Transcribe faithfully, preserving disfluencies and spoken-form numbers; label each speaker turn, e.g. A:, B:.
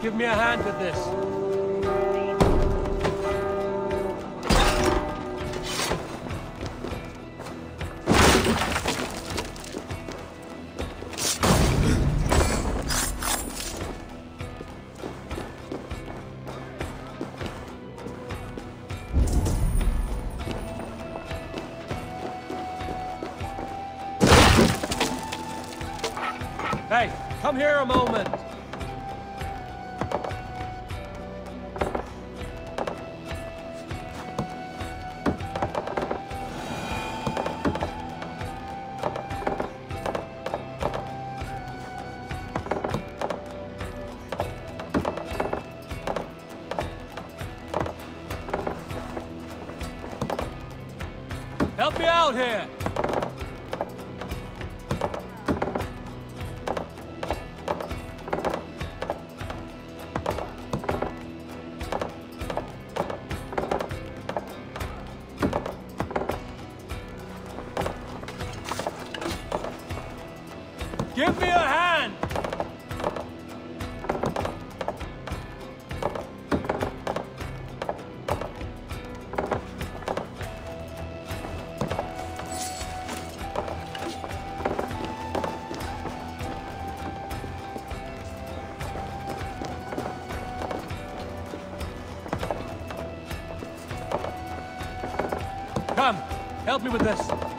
A: Give me a hand with this. Hey, come here a moment. Help me out here. Give me a hand! Come, help me with this.